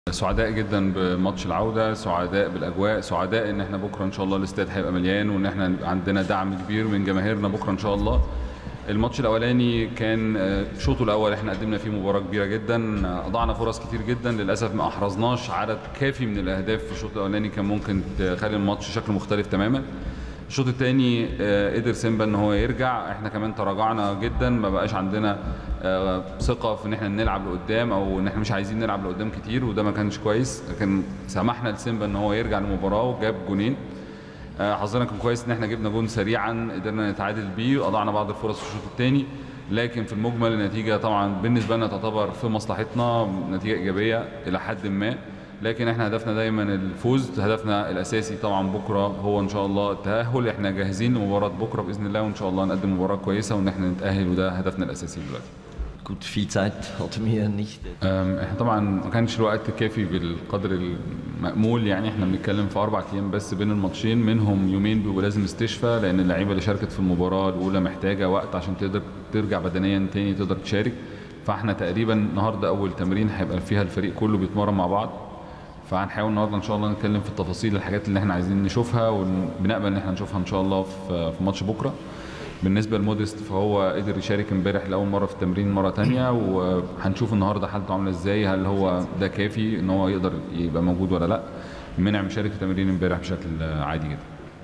سعداء جدا بماتش العوده، سعداء بالاجواء، سعداء ان احنا بكره ان شاء الله الاستاد هيبقى مليان، وان احنا عندنا دعم كبير من جماهيرنا بكره ان شاء الله. الماتش الاولاني كان شوطه الاول احنا قدمنا فيه مباراه كبيره جدا، اضعنا فرص كتير جدا، للاسف ما احرزناش عدد كافي من الاهداف في الشوط الاولاني كان ممكن تخلي الماتش شكله مختلف تماما. الشوط الثاني قدر سيمبا ان هو يرجع، احنا كمان تراجعنا جدا، ما بقاش عندنا ثقه في ان احنا نلعب لقدام، او ان احنا مش عايزين نلعب لقدام كتير، وده ما كانش كويس. لكن سمحنا لسيمبا ان هو يرجع للمباراه وجاب جونين. حظنا كان كويس ان احنا جبنا جون سريعا قدرنا نتعادل بيه، واضعنا بعض الفرص في الشوط الثاني. لكن في المجمل النتيجه طبعا بالنسبه لنا تعتبر في مصلحتنا، نتيجه ايجابيه الى حد ما. لكن احنا هدفنا دايما الفوز، هدفنا الاساسي طبعا بكره هو ان شاء الله التاهل. احنا جاهزين لمباراه بكره باذن الله، وان شاء الله نقدم مباراه كويسه وان احنا نتاهل، وده هدفنا الاساسي دلوقتي. Gut, viel Zeit hatten wir nicht. احنا طبعا ما كانش الوقت كافي بالقدر المأمول، يعني احنا بنتكلم في 4 ايام بس بين الماتشين، منهم يومين بيبقوا لازم استشفاء، لان اللعيبه اللي شاركت في المباراه الاولى محتاجه وقت عشان تقدر ترجع بدنيا تاني تقدر تشارك. فاحنا تقريبا النهارده اول تمرين هيبقى فيها الفريق كله بيتمرن مع بعض، فهنحاول النهارده ان شاء الله نتكلم في التفاصيل الحاجات اللي احنا عايزين نشوفها وبنقبل ان احنا نشوفها ان شاء الله في ماتش بكره. بالنسبه لموديست فهو قدر يشارك امبارح لاول مره في التمرين مره ثانيه، وهنشوف النهارده حالته عامله ازاي، هل هو ده كافي ان هو يقدر يبقى موجود ولا لا. منعم شارك في التمرين امبارح بشكل عادي جدا.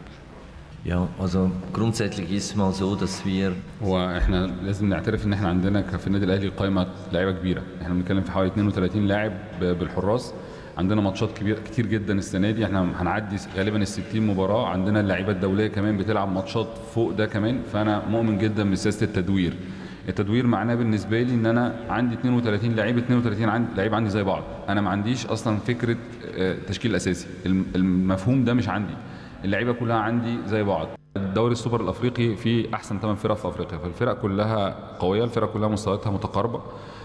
Ja, also grundsätzlich ist es mal so, dass wir واحنا لازم نعترف ان احنا عندنا في النادي الاهلي قائمه لعيبه كبيره، احنا بنتكلم في حوالي 32 لاعب بالحراس، عندنا ماتشات كتير جدا السنه دي، احنا هنعدي غالبا ال 60 مباراه، عندنا اللعيبه الدوليه كمان بتلعب ماتشات فوق ده كمان. فانا مؤمن جدا بسياسه التدوير. التدوير معناه بالنسبه لي ان انا عندي 32 لعيب، 32 لعيب عندي زي بعض، انا ما عنديش اصلا فكره تشكيل اساسي، المفهوم ده مش عندي، اللعيبه كلها عندي زي بعض. الدوري السوبر الافريقي فيه احسن 8 فرق في افريقيا، فالفرق كلها قويه، الفرق كلها مستوياتها متقاربه.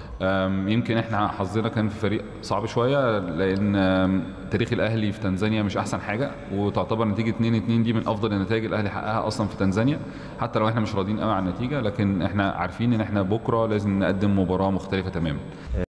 يمكن احنا حظنا كان في فريق صعب شويه، لان تاريخ الاهلي في تنزانيا مش احسن حاجه، وتعتبر نتيجه 2-2 دي من افضل النتائج الاهلي حققها اصلا في تنزانيا، حتى لو احنا مش راضيين قوي عن النتيجه، لكن احنا عارفين ان احنا بكره لازم نقدم مباراه مختلفه تماما.